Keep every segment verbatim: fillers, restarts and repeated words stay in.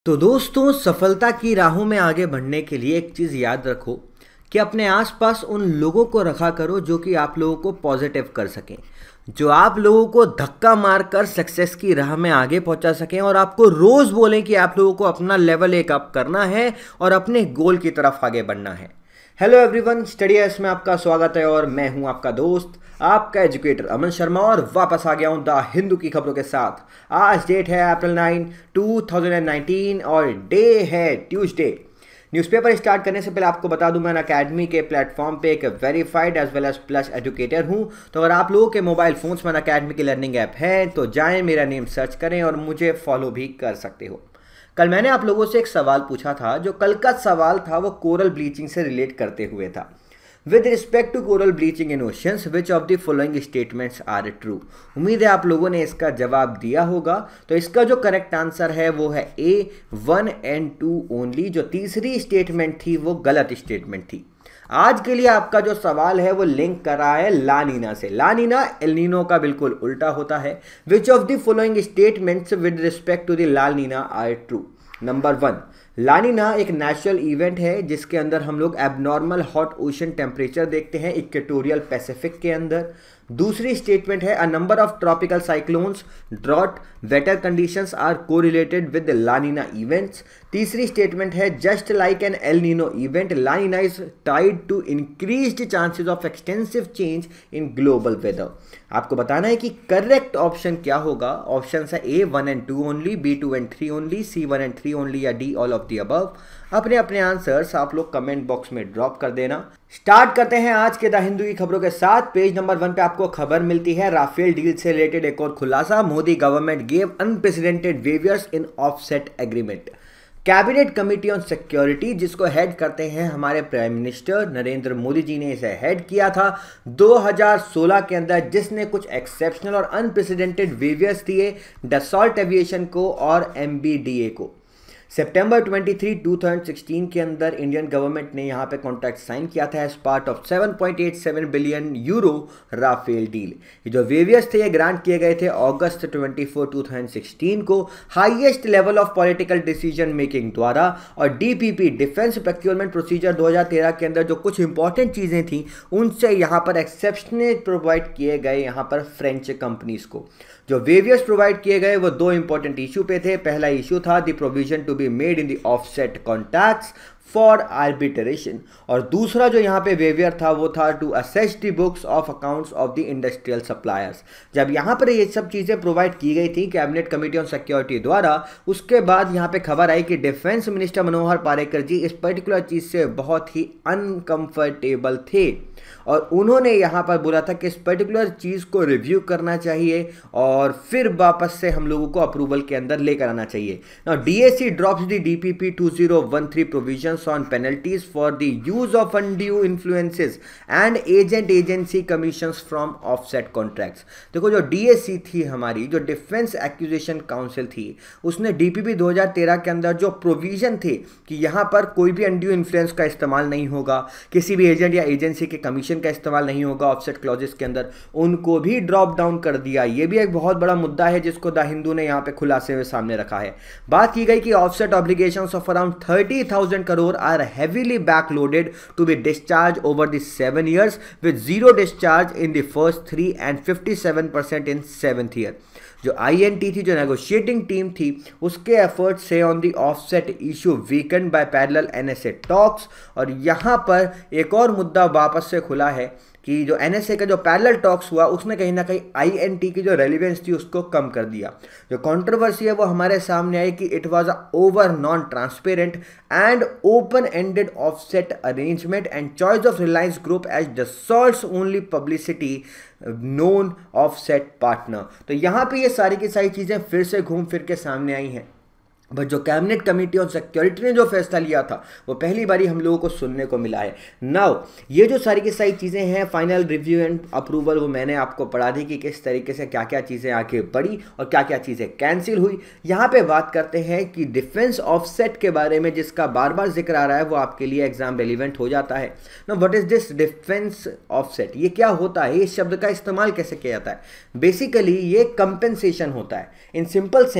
तो दोस्तों, सफलता की राहों में आगे बढ़ने के लिए एक चीज़ याद रखो कि अपने आसपास उन लोगों को रखा करो जो कि आप लोगों को पॉजिटिव कर सकें, जो आप लोगों को धक्का मारकर सक्सेस की राह में आगे पहुंचा सकें और आपको रोज़ बोलें कि आप लोगों को अपना लेवल एक अप करना है और अपने गोल की तरफ आगे बढ़ना है। हेलो एवरीवन, स्टडी एस में आपका स्वागत है और मैं हूं आपका दोस्त, आपका एजुकेटर अमन शर्मा, और वापस आ गया हूं द हिंदू की खबरों के साथ। आज डेट है April nine two thousand nineteen और डे है ट्यूसडे। न्यूज़पेपर स्टार्ट करने से पहले आपको बता दूं, मैं अकेडमी के प्लेटफॉर्म पे एक verified as well as plus educator हूं। तो अगर आप लोगों के मोबाइल फोन्स में अकेडमी की लर्निंग ऐप है तो जाएं, मेरा नेम सर्च करें और मुझे फॉलो भी कर सकते हो। कल मैंने आप लोगों से एक सवाल पूछा था, जो कल का सवाल था वो कोरल ब्लीचिंग से रिलेट करते हुए था। With respect to coral bleaching in oceans, which of the following statements are true. उम्मीद है आप लोगों ने इसका जवाब दिया होगा। तो इसका जो करेक्ट आंसर है वो है A, one and two only. जो तीसरी स्टेटमेंट थी वो गलत स्टेटमेंट थी। आज के लिए आपका जो सवाल है वो लिंक कर रहा है ला नीना से। ला नीना एल नीनो का बिल्कुल उल्टा होता है। Which of the following statements with respect to the La Nina are true. Number one, La Nina एक नेचुरल इवेंट है जिसके अंदर हम लोग एबनॉर्मल हॉट ओशन टेम्परेचर देखते हैं इक्वेटोरियल पैसिफिक के अंदर। दूसरी स्टेटमेंट है, a number of tropical cyclones, drought, wetter conditions are correlated with La Nina events. तीसरी स्टेटमेंट है, just like an El Nino event, La Nina is tied to increased chances of extensive change in global weather. आपको बताना है कि correct option क्या होगा। Option है A, one and two only, B, two and three only, C, one and three only, या D, all of the above. अपने अपने आंसर्स आप लोग कमेंट बॉक्स में ड्रॉप कर देना। स्टार्ट करते हैं आज के द हिंदू की खबरों के साथ। पेज नंबर वन पे आपको खबर मिलती है राफेल डील से रिलेटेड एक और खुलासा। Modi government gave unprecedented waivers in offset agreement. Cabinet committee on security, जिसको हेड करते हैं हमारे प्राइम मिनिस्टर नरेंद्र मोदी जी ने इसे हेड किया था दो हज़ार सोलह के अंदर, जिसने कुछ एक्सेप्शनल और अनप्रेसिडेंटेड वेवियर्स दिए डसॉल्ट एविएशन को और एमबीडीए को। सितंबर तेईस, दो हज़ार सोलह के अंदर इंडियन गवर्नमेंट ने यहाँ पे कॉन्ट्रैक्ट साइन किया था as part of seven point eight seven billion euro Rafale deal. ये जो वेवियर्स थे ये ग्रांट किए गए थे अगस्त चौबीस, दो हज़ार सोलह को highest level of political decision making द्वारा। और डीपीपी, डिफेंस प्रोक्योरमेंट प्रोसीजर दो हज़ार तेरह के अंदर जो कुछ इंपॉर्टेंट चीज़ें थी उनसे यहाँ पर एक्सेप्शनल प्रोवाइड किए गए यहाँ पर फ्रेंच कंपनीज को। जो वेवियर्स प्रोवाइड किए गए वो दो इंपॉर्टेंट इशू पे थे। पहला इशू था the provision to be made in the offset contracts for arbitration, और दूसरा जो यहाँ पे वेवियर था वो था to assess the books of accounts of the industrial suppliers. जब यहाँ पर ये सब चीज़ें प्रोवाइड की गई थी कैबिनेट कमेटी ऑन सिक्योरिटी द्वारा, उसके बाद यहाँ पे खबर आई कि डिफेंस मिनिस्टर मनोहर पारिकर जी इस पर्टिकुलर चीज़ से बहुत ही अनकंफर्टेबल थे और उन्होंने यहाँ पर बोला था कि इस पर्टिकुलर चीज़ को रिव्यू करना चाहिए और फिर वापस से हम लोगों को अप्रूवल के अंदर लेकर आना चाहिए। Now DAC drops the DPP two thousand thirteen provisions on penalties for the use of undue influences and agent agency commissions from offset contracts। देखो, जो डीएसी थी हमारी, जो डिफेंस एक्विजिशन काउंसिल थी, उसने डीपीपी दो हज़ार तेरह के अंदर जो प्रोविजन थे कि यहाँ पर कोई भी अनड्यू इन्फ्लुएंस का इस्तेमाल नहीं होगा, किसी भी एजेंट या एजेंसी के कमीशन का इस्तेमाल नहीं होगा ऑफसेट क्लॉजेस के अंदर, उनको भी ड्रॉप डाउन कर दिया। ये भी एक बहुत बड़ा मुद्दा है जिसको द हिंदू ने यहाँ पे खुलासे में सामने रखा है। बात की गई कि offset obligations of around thirty thousand crore are heavily backloaded to be discharged over the seven years with zero discharge in the first three and fifty-seven percent in seventh year। जो आई एन टी थी, जो negotiating team थी, उसके effort से on the offset issue weakened by parallel NSA talks. और यहाँ पर एक और मुद्दा वापस से खुला है कि जो एनएसए का जो पैरेलल टॉक्स हुआ उसने कहीं ना कहीं आईएनटी की जो रेलिवेंस थी उसको कम कर दिया। जो कंट्रोवर्सी है वो हमारे सामने आई कि it was a over non transparent and open ended offset arrangement and choice of Reliance group as Dassault's only publicity known offset partner. तो यहाँ पे ये सारी की सारी चीज़ें फिर से घूम फिर के सामने आई हैं। बट जो कैबिनेट कमेटी ऑन सिक्योरिटी ने जो फैसला लिया था वो पहली बारी हम लोगों को सुनने को मिला है। नाउ ये जो सारी की सारी चीज़ें हैं, फाइनल रिव्यू एंड अप्रूवल, वो मैंने आपको पढ़ा दी कि किस तरीके से क्या क्या चीज़ें आगे बढ़ी और क्या क्या चीज़ें कैंसिल हुई। यहाँ पे बात करते हैं कि डिफेंस ऑफसेट के बारे में, जिसका बार बार जिक्र आ रहा है, वो आपके लिए एग्जाम रेलिवेंट हो जाता है। Now what is this defence offset, ये क्या होता है, इस शब्द का इस्तेमाल कैसे किया जाता है? बेसिकली ये कंपेंसेशन होता है। इन सिंपल सेंस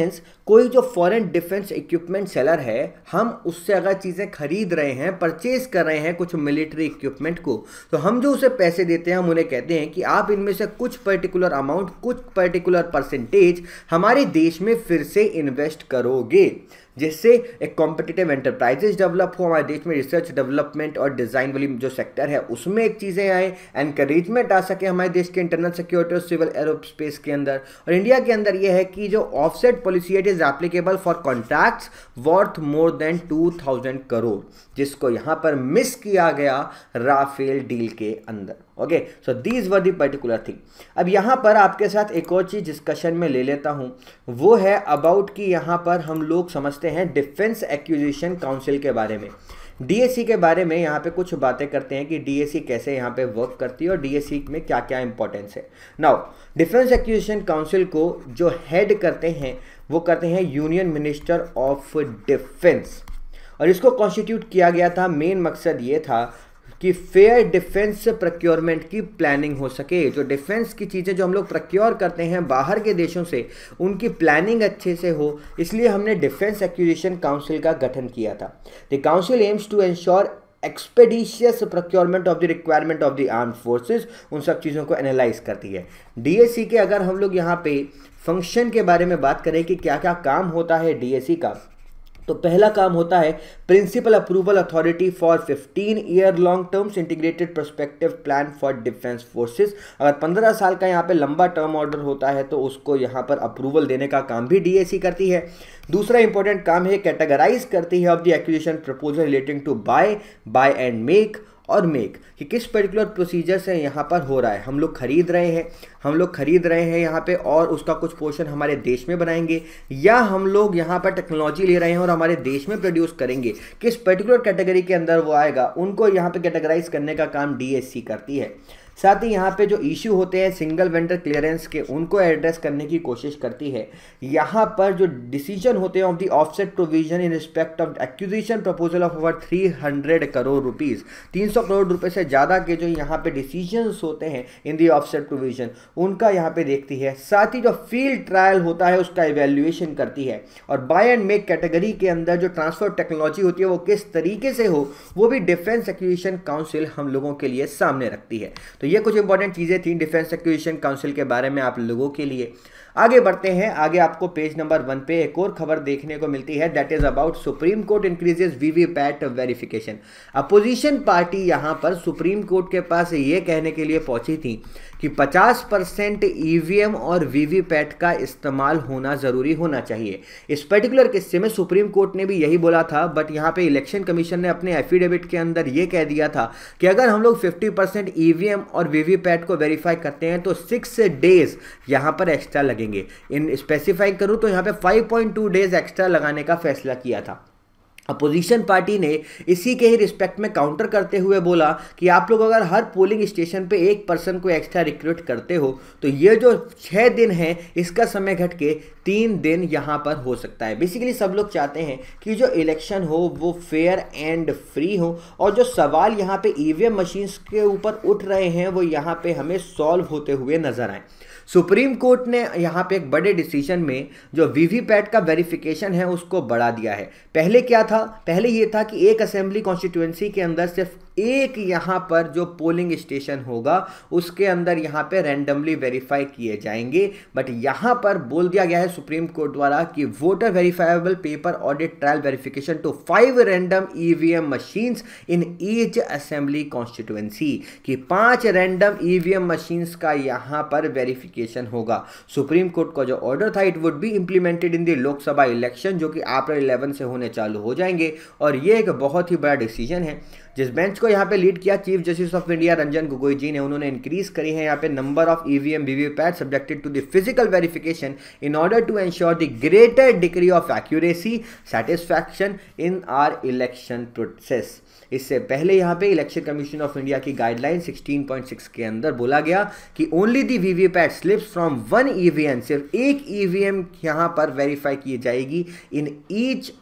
कोई जो फॉरेन डिफेंस इक्विपमेंट सेलर है, हम उससे अगर चीज़ें खरीद रहे हैं, परचेज कर रहे हैं कुछ मिलिट्री इक्विपमेंट को, तो हम जो उसे पैसे देते हैं हम उन्हें कहते हैं कि आप इनमें से कुछ पर्टिकुलर अमाउंट, कुछ पर्टिकुलर परसेंटेज हमारे देश में फिर से इन्वेस्ट करोगे, जिससे एक कॉम्पिटिटिव एंटरप्राइजेस डेवलप हो, हमारे देश में रिसर्च डेवलपमेंट और डिज़ाइन वाली जो सेक्टर है उसमें एक चीज़ें आए, एनकरेजमेंट आ सके हमारे देश के इंटरनल सिक्योरिटी और सिविल एरोस्पेस के अंदर। और इंडिया के अंदर यह है कि जो offset policy it is applicable for contracts worth more than two thousand crore, जिसको यहाँ पर मिस किया गया राफेल डील के अंदर। Okay, so these were the particular thing. अब यहाँ पर आपके साथ एक और चीज़ डिस्कशन में ले लेता हूँ, वो है अबाउट कि यहाँ पर हम लोग समझते हैं डिफेंस एक्विजिशन काउंसिल के बारे में, डीएसी के बारे में यहाँ पे कुछ बातें करते हैं कि डीएसी कैसे यहाँ पे वर्क करती है और डीएसी में क्या क्या इंपॉर्टेंस है। नाउ डिफेंस एक्विजिशन काउंसिल को जो हेड करते हैं वो करते हैं यूनियन मिनिस्टर ऑफ डिफेंस, और इसको कॉन्स्टिट्यूट किया गया था, मेन मकसद ये था कि फेयर डिफेंस प्रोक्योरमेंट की प्लानिंग हो सके। जो डिफेंस की चीज़ें जो हम लोग प्रोक्योर करते हैं बाहर के देशों से, उनकी प्लानिंग अच्छे से हो, इसलिए हमने डिफेंस एक्विजिशन काउंसिल का गठन किया था। The council aims to ensure expeditious procurement of the requirement of the armed forces, उन सब चीज़ों को एनालाइज करती है। डीएसी के अगर हम लोग यहाँ पे फंक्शन के बारे में बात करें कि क्या क्या काम होता है डीएसी का, तो पहला काम होता है principle approval authority for fifteen year long terms integrated perspective plan for defence forces. अगर पंद्रह साल का यहाँ पे लंबा टर्म ऑर्डर होता है तो उसको यहाँ पर अप्रूवल देने का काम भी डीएसी करती है। दूसरा इंपॉर्टेंट काम है कैटेगराइज करती है of the acquisition proposal relating to buy, buy and make और मेक, कि किस पर्टिकुलर प्रोसीजर से यहाँ पर हो रहा है। हम लोग खरीद रहे हैं हम लोग खरीद रहे हैं यहाँ पे और उसका कुछ पोर्शन हमारे देश में बनाएंगे, या हम लोग यहाँ पर टेक्नोलॉजी ले रहे हैं और हमारे देश में प्रोड्यूस करेंगे, किस पर्टिकुलर कैटेगरी के अंदर वो आएगा, उनको यहाँ पे कैटेगराइज करने का काम डीएससी करती है। साथ ही यहाँ पे जो इश्यू होते हैं सिंगल वेंडर क्लियरेंस के, उनको एड्रेस करने की कोशिश करती है। यहाँ पर जो डिसीजन होते हैं of the offset provision in respect of acquisition proposal of over three hundred crore rupees, तीन सौ करोड़ रुपए से ज़्यादा के जो यहाँ पे डिसीजंस होते हैं इन दी ऑफसेट प्रोविजन, उनका यहाँ पे देखती है। साथ ही जो फील्ड ट्रायल होता है उसका इवेल्युएशन करती है, और बाय एंड मेक कैटेगरी के अंदर जो ट्रांसफर टेक्नोलॉजी होती है वो किस तरीके से हो, वो भी डिफेंस एक्विजिशन काउंसिल हम लोगों के लिए सामने रखती है। तो ये कुछ इंपॉर्टेंट चीजें थी डिफेंस एक्विजिशन काउंसिल के बारे में आप लोगों के लिए। आगे बढ़ते हैं, आगे आपको पेज नंबर वन पे एक और खबर देखने को मिलती है, that is about Supreme Court increases VVPAT verification. Opposition party यहां पर सुप्रीम कोर्ट के पास ये कहने के लिए पहुंची थी कि पचास परसेंट ईवीएम और वीवीपैट का इस्तेमाल होना जरूरी होना चाहिए। इस पर्टिकुलर किस्से में सुप्रीम कोर्ट ने भी यही बोला था, बट यहाँ पे इलेक्शन कमीशन ने अपने एफिडेविट के अंदर ये कह दिया था कि अगर हम लोग पचास परसेंट ईवीएम और वीवीपैट को वेरीफाई करते हैं तो सिक्स डेज यहाँ पर एक्स्ट्रा लगेंगे। इन स्पेसिफाई करूँ तो यहाँ पे five point two days extra लगाने का फैसला किया था। अपोजिशन पार्टी ने इसी के ही रिस्पेक्ट में काउंटर करते हुए बोला कि आप लोग अगर हर पोलिंग स्टेशन पे एक पर्सन को एक्स्ट्रा रिक्रूट करते हो तो ये जो छः दिन है इसका समय घट के तीन दिन यहाँ पर हो सकता है। बेसिकली सब लोग चाहते हैं कि जो इलेक्शन हो वो फेयर एंड फ्री हो, और जो सवाल यहाँ पे ईवीएम मशीन्स के ऊपर उठ रहे हैं वो यहाँ पे हमें सॉल्व होते हुए नजर आए। सुप्रीम कोर्ट ने यहाँ पे एक बड़े डिसीजन में जो वीवीपैट का वेरिफिकेशन है उसको बढ़ा दिया है। पहले क्या था, पहले ये था कि एक असेंबली कॉन्स्टिट्यूएंसी के अंदर सिर्फ एक यहाँ पर जो पोलिंग स्टेशन होगा उसके अंदर यहाँ पे रैंडमली वेरीफाई किए जाएंगे, बट यहाँ पर बोल दिया गया है सुप्रीम कोर्ट द्वारा कि voter verifiable paper audit trial verification to five random EVM machines in each assembly constituency, कि पांच रैंडम ईवीएम मशीन्स का यहाँ पर वेरिफिकेशन होगा। सुप्रीम कोर्ट का जो ऑर्डर था it would be implemented in the Lok Sabha election, जो कि अप्रैल इलेवन से होने चालू हो जाएंगे, और ये एक बहुत ही बड़ा डिसीजन है। जिस बेंच को यहाँ पे लीड किया chief justice of India Ranjan Gogoi ji ने, उन्होंने इंक्रीज करी है यहाँ पे number of EVM VVPAT subjected to the physical verification in order to ensure the greater degree of accuracy satisfaction in our election process. इससे पहले यहाँ पे इलेक्शन कमीशन ऑफ इंडिया की गाइडलाइन सिक्सटीन पॉइंट सिक्स के अंदर बोला गया कि only the VVPAT slips from one EVM, सिर्फ एक ईवीएम यहाँ पर वेरीफाई की जाएगी इन ईच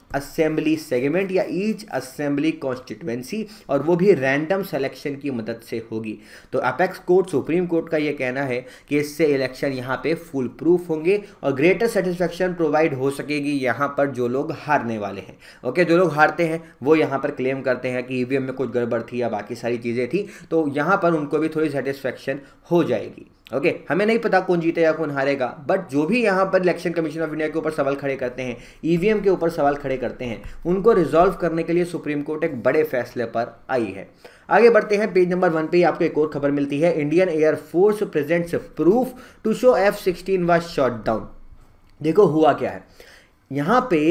असेंबली सेगमेंट या ईच असेंबली कॉन्स्टिट्यूएंसी, और वो भी रैंडम सिलेक्शन की मदद से होगी। तो अपेक्स कोर्ट, सुप्रीम कोर्ट का ये कहना है कि इससे इलेक्शन यहाँ पे फुल प्रूफ होंगे और ग्रेटर सेटिस्फेक्शन प्रोवाइड हो सकेगी यहाँ पर जो लोग हारने वाले हैं। ओके, जो लोग हारते हैं वो यहाँ पर क्लेम करते हैं कि ईवीएम में कुछ गड़बड़ थी या बाकी सारी चीज़ें थी, तो यहाँ पर उनको भी थोड़ी सेटिस्फेक्शन हो जाएगी। ओके okay, हमें नहीं पता कौन जीतेगा कौन हारेगा, बट जो भी यहाँ पर इलेक्शन कमीशन ऑफ इंडिया के ऊपर सवाल खड़े करते हैं, ईवीएम के ऊपर सवाल खड़े करते हैं, उनको रिजॉल्व करने के लिए सुप्रीम कोर्ट एक बड़े फैसले पर आई है। आगे बढ़ते हैं, पेज नंबर वन पे आपको एक और खबर मिलती है, Indian air force presents proof to show F sixteen was shot down. देखो हुआ क्या है, यहाँ पे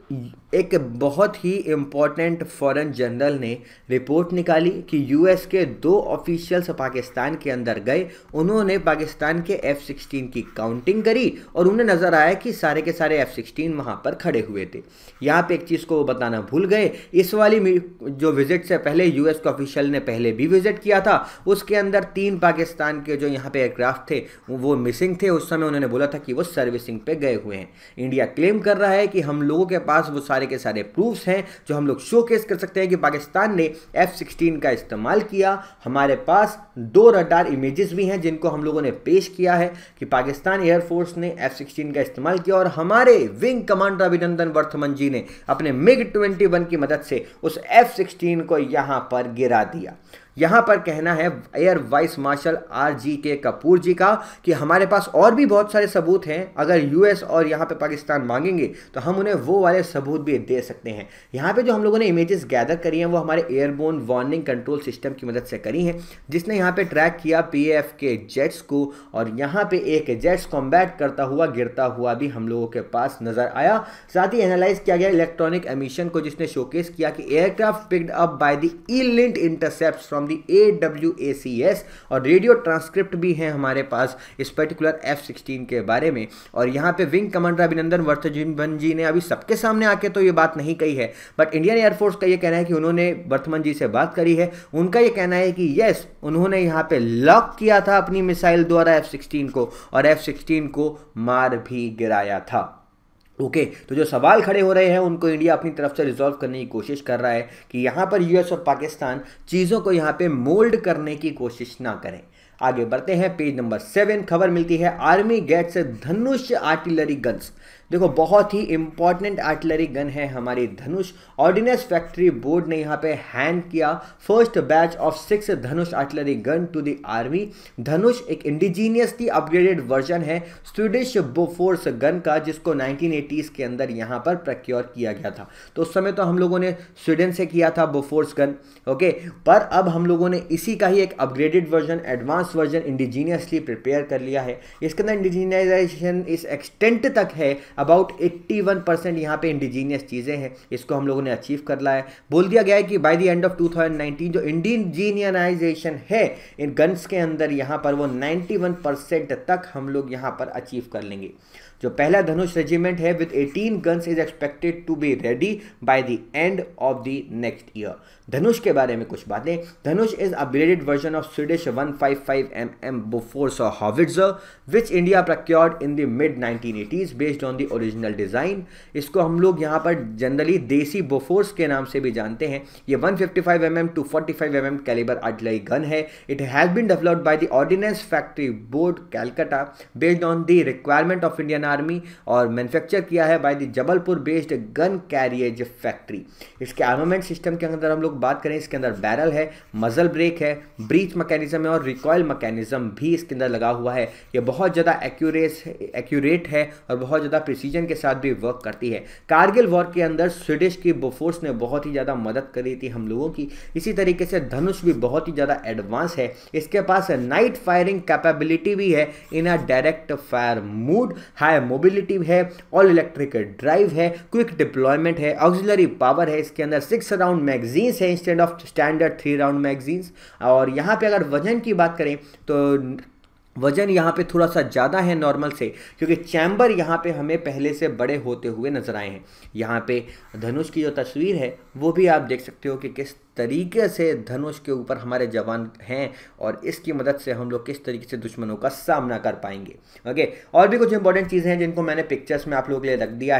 एक बहुत ही इम्पॉर्टेंट फॉरेन जर्नल ने रिपोर्ट निकाली कि यूएस के दो ऑफिशियल्स पाकिस्तान के अंदर गए, उन्होंने पाकिस्तान के एफ सिक्सटीन की काउंटिंग करी और उन्हें नज़र आया कि सारे के सारे एफ सिक्सटीन वहाँ पर खड़े हुए थे। यहाँ पे एक चीज़ को वो बताना भूल गए, इस वाली जो विजिट से पहले यूएस के ऑफिशियल ने पहले भी विजिट किया था, उसके अंदर तीन पाकिस्तान के जो यहाँ पे एयरक्राफ्ट थे वो मिसिंग थे। उस समय उन्होंने बोला था कि वो सर्विसिंग पे गए हुए हैं। इंडिया क्लेम कर रहा है कि हम लोगों के पास वो सारे के सारे प्रूफ्स हैं जो हम लोग शोकेस कर सकते हैं कि पाकिस्तान ने एफ सिक्सटीन का इस्तेमाल किया। हमारे पास दो रडार इमेजेस भी हैं जिनको हम लोगों ने पेश किया है कि पाकिस्तान एयरफोर्स ने एफ सिक्सटीन का इस्तेमाल किया और हमारे विंग कमांडर अभिनंदन वर्धमान जी ने अपने मिग ट्वेंटी वन की मदद से उस एफ सिक्सटीन को यहां पर गिरा दिया। यहाँ पर कहना है air vice marshal R G K Kapoor जी का कि हमारे पास और भी बहुत सारे सबूत हैं, अगर यूएस और यहाँ पे पाकिस्तान मांगेंगे तो हम उन्हें वो वाले सबूत भी दे सकते हैं। यहाँ पे जो हम लोगों ने इमेजेस गैदर करी हैं वो हमारे एयरबोर्न वार्निंग कंट्रोल सिस्टम की मदद से करी हैं, जिसने यहाँ पे ट्रैक किया पीएएफ के जेट्स को, और यहाँ पे एक जेट्स कॉम्बैट करता हुआ गिरता हुआ भी हम लोगों के पास नजर आया। साथ ही एनालाइज किया गया इलेक्ट्रॉनिक एमिशन को, जिसने शोकेस किया कि aircraft picked up by the e-linked intercepts from the A W A C S, और रेडियो ट्रांसक्रिप्ट भी है हमारे पास इस पर्टिकुलर एफ सिक्सटीन के बारे में। और यहाँ पे विंग कमांडर अभिनंदन वर्धमान जी ने अभी सबके सामने आके तो ये बात नहीं कही है, बट इंडियन एयरफोर्स का ये कहना है कि उन्होंने वर्धमान जी से बात करी है। उनका ये कहना है कि यस, उन्होंने यहाँ पे लॉक किया था अपनी मिसाइल द्वारा एफ सिक्सटीन को और एफ सिक्सटीन को मार भी गिराया था। ओके okay, तो जो सवाल खड़े हो रहे हैं उनको इंडिया अपनी तरफ से रिजॉल्व करने की कोशिश कर रहा है कि यहाँ पर यूएस और पाकिस्तान चीज़ों को यहाँ पे मोल्ड करने की कोशिश ना करें। आगे बढ़ते हैं, पेज नंबर सेवन, खबर मिलती है army gets Dhanush artillery guns. देखो बहुत ही इंपॉर्टेंट आर्टिलरी गन है हमारी धनुष। ऑर्डिनेंस फैक्ट्री बोर्ड ने यहाँ पे हैंड किया first batch of six Dhanush artillery gun to the army. Dhanush एक इंडिजीनियसली अपग्रेडेड वर्जन है स्वीडिश बोफोर्स गन का, जिसको नाइनटीन एटीज़ के अंदर यहाँ पर प्रक्योर किया गया था। तो उस समय तो हम लोगों ने स्वीडन से किया था बोफोर्स गन, ओके, पर अब हम लोगों ने इसी का ही एक upgraded version, advance version indigenously prepare कर लिया है। इसके अंदर इंडिजीनियलाइजेशन इस एक्सटेंट तक है, अबाउट इक्यासी परसेंट यहाँ पे इंडिजीनियस चीज़ें हैं, इसको हम लोगों ने अचीव कर लिया है। बोल दिया गया है कि by the end of two thousand nineteen जो इंडिजीनियनाइजेशन है इन गन्स के अंदर यहाँ पर वो इक्यानवे परसेंट तक हम लोग यहाँ पर अचीव कर लेंगे। जो पहला धनुष रेजिमेंट है with eighteen guns is expected to be ready by the end of the next year. Dhanush के बारे में कुछ बातें। Dhanush is upgraded version of Swedish one fifty five M M Bofors howitzer which India procured in the mid nineteen eighties based on the original design. इसको हम लोग यहाँ पर जनरली देसी बोफोर्स के नाम से भी जानते हैं। ये one fifty five M M to forty five M M calibre artillery gun है। It has been developed by the ordnance factory board Calcutta based on the requirement of Indian army और manufacture किया है by the Jabalpur based gun carriage factory. इसके armament system के अंदर हम लोग बात करें, इसके अंदर बैरल है, मजल ब्रेक है, ब्रीच मैकेनिज्म है और रिकॉयल मैकेनिज्म भी इसके अंदर लगा हुआ है। ये बहुत ज़्यादा एक्यूरेट एक्यूरेट है और बहुत ज़्यादा प्रिसीजन के साथ भी वर्क करती है। कारगिल वॉर के अंदर स्वीडिश की बोफोर्स ने बहुत ही ज़्यादा मदद करी थी हम लोगों की। इसी तरीके से धनुष भी बहुत ही ज़्यादा एडवांस है। इसके पास नाइट फायरिंग कैपेबिलिटी भी है in a direct fire mode, high mobility है, ऑल इलेक्ट्रिक ड्राइव है, क्विक डिप्लॉयमेंट है, ऑक्सिलरी पावर है। इसके अंदर सिक्स राउंड मैगजीन्स है instead of standard three round magazines. और यहाँ पे अगर वजन की बात करें तो वजन यहाँ पे थोड़ा सा ज़्यादा है नॉर्मल से, क्योंकि चैम्बर यहाँ पे हमें पहले से बड़े होते हुए नजर आए हैं। यहाँ पे धनुष की जो तस्वीर है वो भी आप देख सकते हो कि किस तरीके से धनुष के ऊपर हमारे जवान हैं और इसकी मदद से हम लोग किस तरीके से दुश्मनों का सामना कर पाएंगे। ओके, और भी कुछ इंपॉर्टेंट चीज़ें हैं जिनको मैंने पिक्चर्स में आप लोगों के लिए रख दिया है।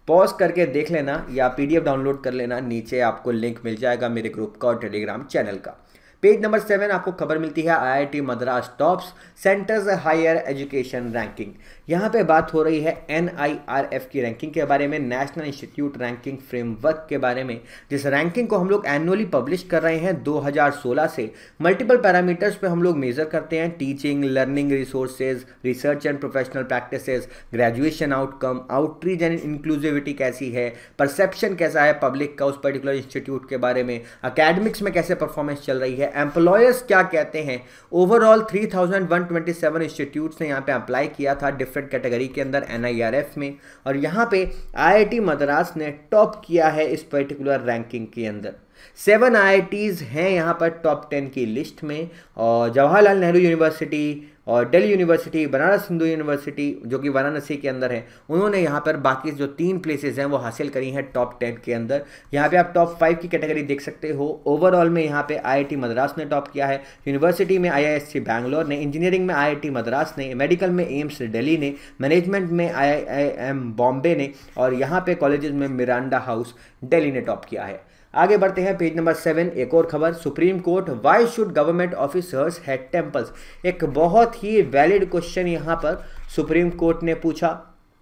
पॉज करके देख लेना या पीडीएफ डाउनलोड कर लेना, नीचे आपको लिंक मिल जाएगा मेरे ग्रुप का और टेलीग्राम चैनल का। पेज नंबर सेवन आपको खबर मिलती है IIT Madras tops centres higher education ranking. यहाँ पे बात हो रही है एनआईआरएफ की रैंकिंग के बारे में, नेशनल इंस्टीट्यूट रैंकिंग फ्रेमवर्क के बारे में, जिस रैंकिंग को हम लोग एनुअली पब्लिश कर रहे हैं दो हज़ार सोलह से। मल्टीपल पैरामीटर्स पे हम लोग मेजर करते हैं, teaching, learning resources, research and professional practices, graduation outcome, outreach and inclusivity कैसी है, परसेप्शन कैसा है पब्लिक का उस पर्टिकुलर इंस्टीट्यूट के बारे में, अकेडमिक्स में कैसे परफॉर्मेंस चल रही है, एम्प्लॉयर्स क्या कहते हैं। ओवरऑल तीन हज़ार एक सौ सत्ताईस इंस्टीट्यूट्स ने यहाँ पे अप्लाई किया था डिफरेंट कैटेगरी के अंदर एनआईआरएफ में, और यहाँ पे आईआईटी मद्रास ने टॉप किया है इस पर्टिकुलर रैंकिंग के अंदर। सेवन आईआईटीज़ हैं यहाँ पर टॉप टेन की लिस्ट में, और जवाहरलाल नेहरू यूनिवर्सिटी और दिल्ली यूनिवर्सिटी, बनारस हिंदू यूनिवर्सिटी जो कि वाराणसी के अंदर है, उन्होंने यहाँ पर बाकी जो तीन प्लेसेस हैं वो हासिल करी हैं टॉप टेन के अंदर। यहाँ पे आप टॉप फाइव की कैटेगरी देख सकते हो। ओवरऑल में यहाँ पे आईआईटी मद्रास ने टॉप किया है, यूनिवर्सिटी में आईआईएससी बैंगलोर ने, इंजीनियरिंग में आईआईटी मद्रास ने, मेडिकल में एम्स दिल्ली ने, मैनेजमेंट में आईआईएम बॉम्बे ने, और यहाँ पे कॉलेजेस में मिरांडा हाउस दिल्ली ने टॉप किया है। आगे बढ़ते हैं पेज नंबर सेवन, एक और खबर, supreme court why should government officers head temples. एक बहुत ही वैलिड क्वेश्चन यहाँ पर सुप्रीम कोर्ट ने पूछा।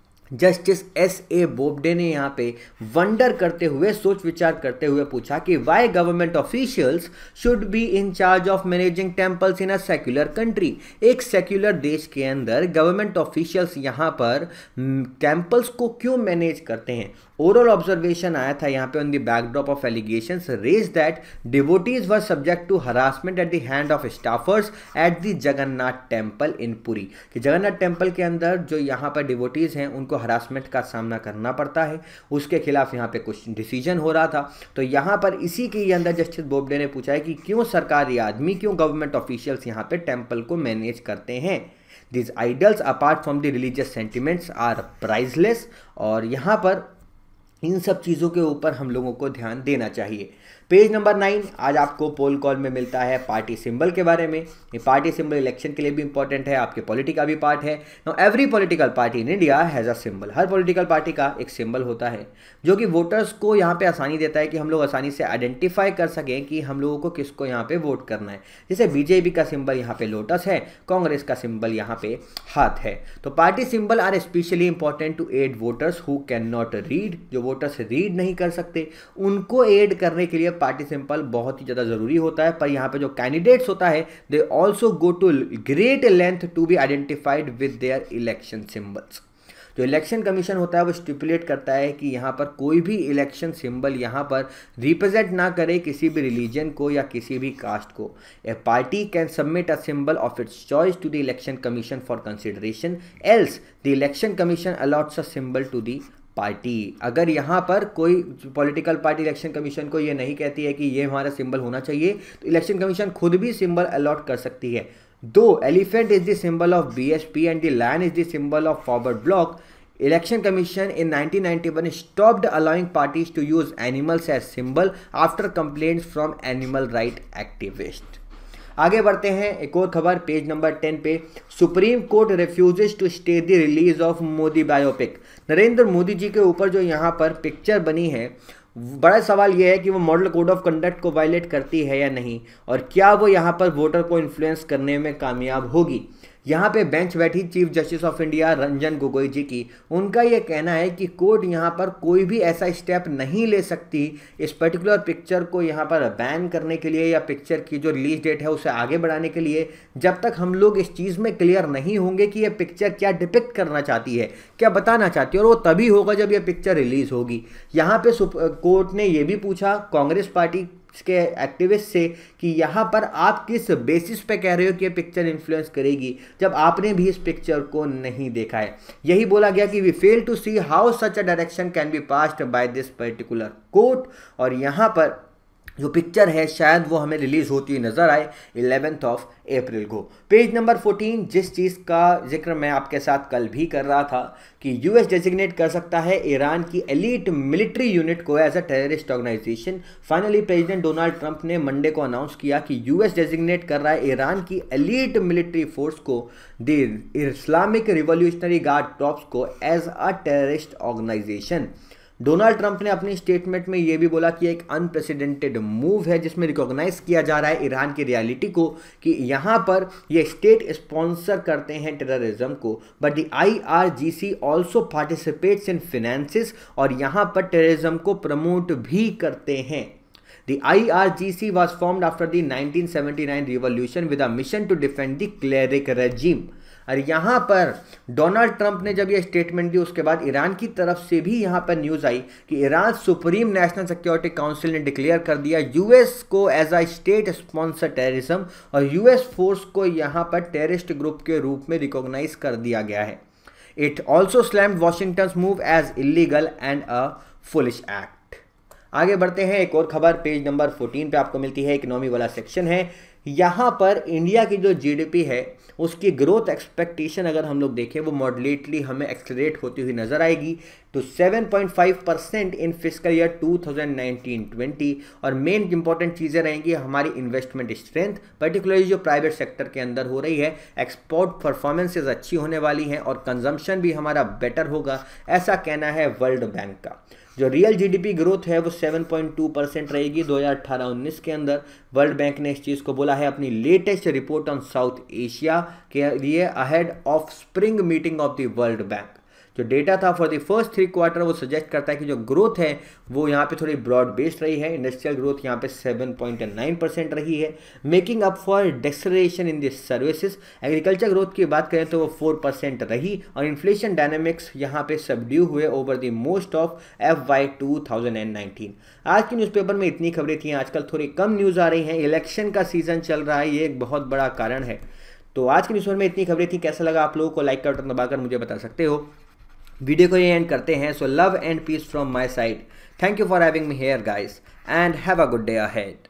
जस्टिस एस ए बोबडे ने यहाँ पे वंडर करते हुए, सोच विचार करते हुए पूछा कि why government officials should be in charge of managing temples in a secular country. एक सेक्युलर देश के अंदर गवर्नमेंट ऑफिशियल्स यहाँ पर टेम्पल्स को क्यों मैनेज करते हैं। ओरल ऑब्जर्वेशन आया था यहाँ पे on the backdrop of allegations raised that devotees were subject to harassment at the hand of staffers at the Jagannath temple in Puri, कि जगन्नाथ टेम्पल के अंदर जो यहाँ पर डिवोटीज हैं उनको हरासमेंट का सामना करना पड़ता है, उसके खिलाफ यहाँ पे कुछ डिसीजन हो रहा था। तो यहाँ पर इसी के अंदर जस्टिस बोबडे ने पूछा है कि क्यों सरकारी आदमी, क्यों गवर्नमेंट ऑफिशियल्स यहाँ पे टेम्पल को मैनेज करते हैं। This idols apart from the religious sentiments are priceless, और यहाँ पर इन सब चीज़ों के ऊपर हम लोगों को ध्यान देना चाहिए। पेज नंबर नाइन आज आपको पोल कॉल में मिलता है पार्टी सिंबल के बारे में। ये पार्टी सिंबल इलेक्शन के लिए भी इंपॉर्टेंट है, आपके पॉलिटी का भी पार्ट है। Now every political party in India has a symbol. हर पॉलिटिकल पार्टी का एक सिंबल होता है जो कि वोटर्स को यहाँ पे आसानी देता है कि हम लोग आसानी से आइडेंटिफाई कर सकें कि हम लोगों को किसको यहाँ पे वोट करना है। जैसे बीजेपी का सिंबल यहाँ पे लोटस है, कांग्रेस का सिंबल यहाँ पे हाथ है। तो party symbol are specially important to aid voters who can not read. जो वोटर्स रीड नहीं कर सकते उनको एड करने के लिए पार्टी सिंबल बहुत ही ज़्यादा ज़रूरी होता है। पर यहाँ पे जो कैंडिडेट्स होता है they also go to great length to be identified with their election symbols. जो इलेक्शन कमीशन होता है वो स्टिपुलेट करता है कि यहाँ पर कोई भी इलेक्शन सिंबल यहाँ पर रिप्रेजेंट ना करे किसी भी रिलीजन को या किसी भी कास्ट को। A party can submit a symbol of its choice to the election commission for consideration, else the election commission allots a symbol to the party. अगर यहाँ पर कोई पॉलिटिकल पार्टी इलेक्शन कमीशन को ये नहीं कहती है कि ये हमारा सिंबल होना चाहिए, तो इलेक्शन कमीशन खुद भी सिंबल अलॉट कर सकती है। The elephant is the symbol of BSP and the lion is the symbol of forward bloc, election commission in nineteen ninety-one stopped allowing parties to use animals as symbol after complaints from animal right activists। आगे बढ़ते हैं, एक और खबर page number ten पे, supreme court refuses to stay the release of Modi biopic. Narendra Modi ji के ऊपर जो यहाँ पर पिक्चर बनी है, बड़ा सवाल यह है कि वो मॉडल कोड ऑफ कंडक्ट को वायलेट करती है या नहीं, और क्या वो यहाँ पर वोटर को इन्फ्लुएंस करने में कामयाब होगी। यहाँ पे बेंच बैठी chief justice of India Ranjan Gogoi ji की, उनका ये कहना है कि कोर्ट यहाँ पर कोई भी ऐसा स्टेप नहीं ले सकती इस पर्टिकुलर पिक्चर को यहाँ पर बैन करने के लिए या पिक्चर की जो रिलीज डेट है उसे आगे बढ़ाने के लिए, जब तक हम लोग इस चीज़ में क्लियर नहीं होंगे कि ये पिक्चर क्या डिपिक्ट करना चाहती है, क्या बताना चाहती है, और वो तभी होगा जब ये पिक्चर रिलीज होगी। यहाँ पे कोर्ट ने ये भी पूछा कांग्रेस पार्टी के एक्टिविस्ट से कि यहाँ पर आप किस बेसिस पे कह रहे हो कि ये पिक्चर इन्फ्लुएंस करेगी, जब आपने भी इस पिक्चर को नहीं देखा है। यही बोला गया कि we fail to see how such a direction can be passed by this particular court. और यहाँ पर जो पिक्चर है शायद वो हमें रिलीज होती हुई नजर आए इलेवेंथ ऑफ अप्रैल को। पेज नंबर फोर्टीन, जिस चीज़ का जिक्र मैं आपके साथ कल भी कर रहा था कि यूएस डेजिग्नेट कर सकता है ईरान की एलीट मिलिट्री यूनिट को as a terrorist organisation. Finally president Donald Trump ने मंडे को अनाउंस किया कि यूएस डेजिग्नेट कर रहा है ईरान की एलीट मिलिट्री फोर्स को, the Islamic revolutionary guard troops को, as a terrorist organisation. Donald Trump ने अपनी स्टेटमेंट में यह भी बोला कि एक अनप्रेसिडेंटेड मूव है जिसमें रिकॉग्नाइज किया जा रहा है ईरान की रियलिटी को कि यहाँ पर ये स्टेट स्पॉन्सर करते हैं टेररिज्म को, but the IRGC also participates in finances, और यहाँ पर टेररिज्म को प्रमोट भी करते हैं। The I R G C was formed after the nineteen seventy-nine revolution with a mission to defend the cleric regime। और यहाँ पर डोनाल्ड ट्रंप ने जब ये स्टेटमेंट दी उसके बाद ईरान की तरफ से भी यहाँ पर न्यूज़ आई कि Iran supreme national security council ने डिक्लेयर कर दिया यूएस को as a state sponsor terrorism, और यूएस फोर्स को यहाँ पर टेररिस्ट ग्रुप के रूप में रिकॉग्नाइज कर दिया गया है। It also slammed Washington move as illegal and a foolish act. आगे बढ़ते हैं, एक और खबर पेज नंबर फोर्टीन पे आपको मिलती है, इकोनॉमी वाला सेक्शन है। यहाँ पर इंडिया की जो जीडीपी है उसकी ग्रोथ एक्सपेक्टेशन अगर हम लोग देखें वो मॉडरेटली हमें एक्सलरेट होती हुई नजर आएगी तो seven point five percent in fiscal year two thousand nineteen twenty. और मेन इंपॉर्टेंट चीज़ें रहेंगी हमारी इन्वेस्टमेंट स्ट्रेंथ, पर्टिकुलरली जो प्राइवेट सेक्टर के अंदर हो रही है, एक्सपोर्ट परफॉर्मेंसेज अच्छी होने वाली हैं और कंजम्पशन भी हमारा बेटर होगा, ऐसा कहना है वर्ल्ड बैंक का। जो रियल जीडीपी ग्रोथ है वो सेवन पॉइंट टू परसेंट रहेगी दो हज़ार अठारह उन्नीस के अंदर। वर्ल्ड बैंक ने इस चीज़ को बोला है अपनी latest report on South Asia के लिए ahead of spring meeting of the world bank. जो डेटा था for the first three quarter वो सजेस्ट करता है कि जो ग्रोथ है वो यहाँ पे थोड़ी ब्रॉड बेस्ड रही है। इंडस्ट्रियल ग्रोथ यहाँ पे सेवन पॉइंट नाइन परसेंट रही है, making up for deceleration in this services. Agriculture growth की बात करें तो वो फोर परसेंट रही, और इन्फ्लेशन डायनेमिक्स यहाँ पे सबड्यू हुए over the most of F Y two thousand nineteen. आज के न्यूज़पेपर में इतनी खबरें थी, आजकल थोड़ी कम न्यूज़ आ रही हैं, इलेक्शन का सीजन चल रहा है, ये एक बहुत बड़ा कारण है। तो आज के न्यूज़पेपर में इतनी खबरें थी, कैसा लगा आप लोगों को लाइक का बटन दबाकर मुझे बता सकते हो। वीडियो को ये एंड करते हैं। So love and peace from my side. Thank you for having me here guys and have a good day ahead.